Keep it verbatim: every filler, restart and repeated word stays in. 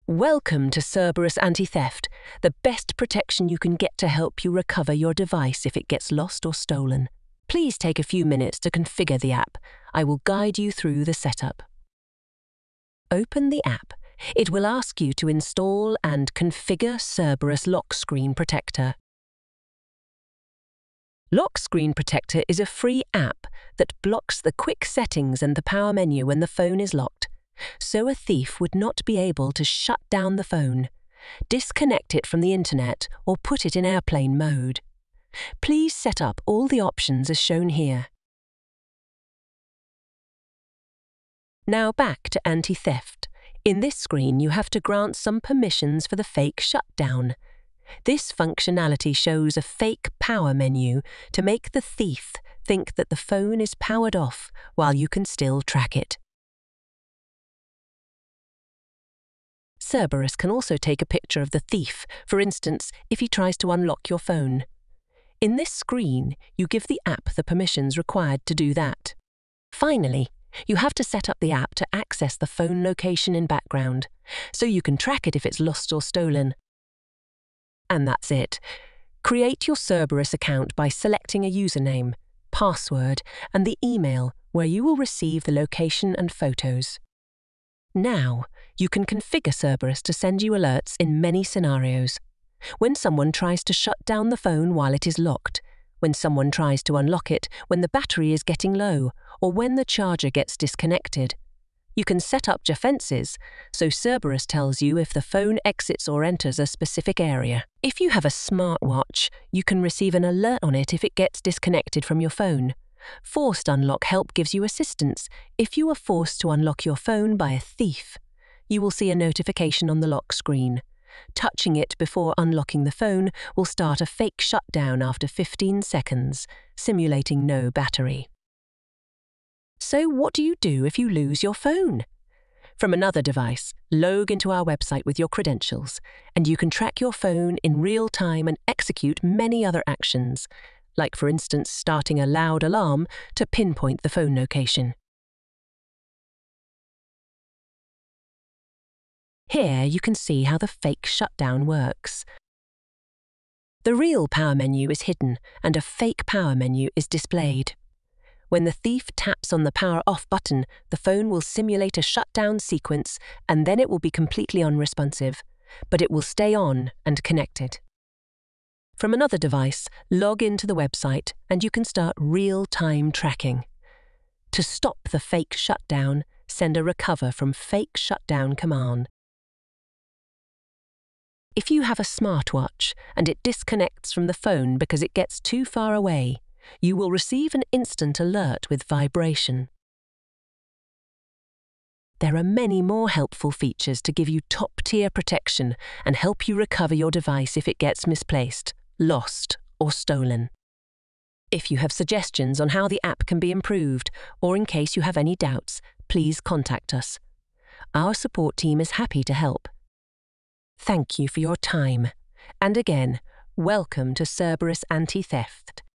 Welcome to Cerberus Anti-theft, the best protection you can get to help you recover your device if it gets lost or stolen. Please take a few minutes to configure the app. I will guide you through the setup. Open the app. It will ask you to install and configure Cerberus Lock Screen Protector. Lock Screen Protector is a free app that blocks the quick settings and the power menu when the phone is locked, so a thief would not be able to shut down the phone, disconnect it from the internet, or put it in airplane mode. Please set up all the options as shown here. Now back to anti-theft. In this screen, you have to grant some permissions for the fake shutdown. This functionality shows a fake power menu to make the thief think that the phone is powered off while you can still track it. Cerberus can also take a picture of the thief, for instance, if he tries to unlock your phone. In this screen, you give the app the permissions required to do that. Finally, you have to set up the app to access the phone location in background, so you can track it if it's lost or stolen. And that's it. Create your Cerberus account by selecting a username, password, and the email where you will receive the location and photos. Now, you can configure Cerberus to send you alerts in many scenarios. When someone tries to shut down the phone while it is locked, when someone tries to unlock it when the battery is getting low, or when the charger gets disconnected. You can set up defenses, so Cerberus tells you if the phone exits or enters a specific area. If you have a smartwatch, you can receive an alert on it if it gets disconnected from your phone. Forced Unlock Help gives you assistance if you are forced to unlock your phone by a thief. You will see a notification on the lock screen. Touching it before unlocking the phone will start a fake shutdown after fifteen seconds, simulating no battery. So what do you do if you lose your phone? From another device, log into our website with your credentials, and you can track your phone in real time and execute many other actions, like for instance starting a loud alarm to pinpoint the phone location. Here you can see how the fake shutdown works. The real power menu is hidden and a fake power menu is displayed. When the thief taps on the power off button, the phone will simulate a shutdown sequence and then it will be completely unresponsive, but it will stay on and connected. From another device, log into the website and you can start real-time tracking. To stop the fake shutdown, send a recover from fake shutdown command. If you have a smartwatch and it disconnects from the phone because it gets too far away, you will receive an instant alert with vibration. There are many more helpful features to give you top-tier protection and help you recover your device if it gets misplaced, lost, or stolen. If you have suggestions on how the app can be improved, or in case you have any doubts, please contact us. Our support team is happy to help. Thank you for your time. And again, welcome to Cerberus Anti-theft.